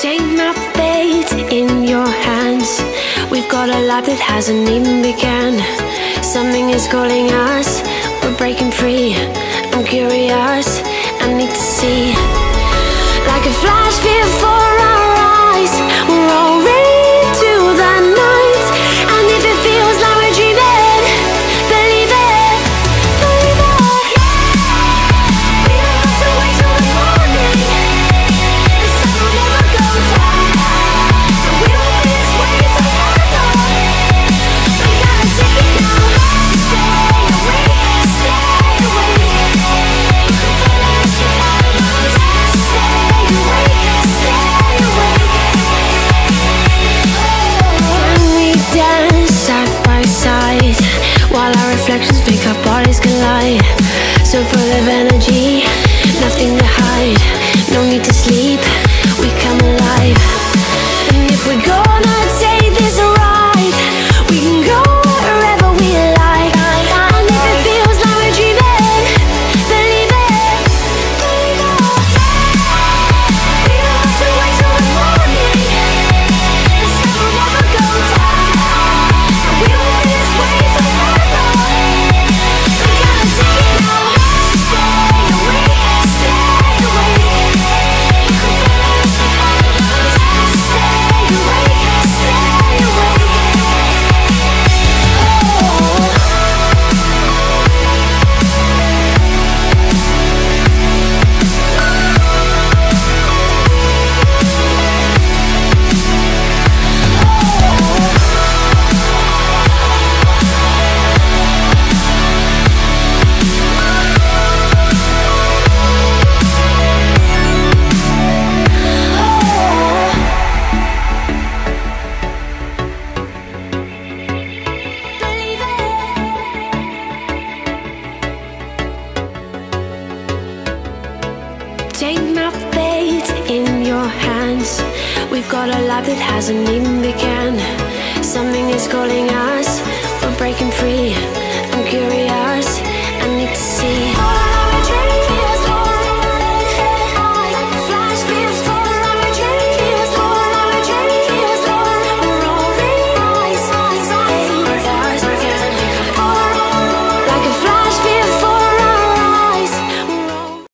Take my fate in your hands. We've got a life that hasn't even begun. Something is calling us, we're breaking free. I'm curious, I need to see. Like a flash before our eyes, we're already to the night. And if it feels like we're dreaming, believe it, believe it. We don't have to wait till the morning. The sun will never go down. And we won't be this way forever. We gotta take it now. So stay awake, stay awake. Stay awake, stay awake. Can we dance side by side while our reflections make our bodies collide? So full of energy, nothing to hide. No need to sleep, we come alive. And if we're gonna take this ride, we can go wherever we like. And if it feels like we're dreaming, believe it, believe it. We don't have to wait till the morning. The sun will never go down. And we won't be this way forever. We gotta take it now. So stay awake, stay awake. Stay awake, stay awake. Take my fate in your hands. We've got a life that hasn't even begun. Something is calling us.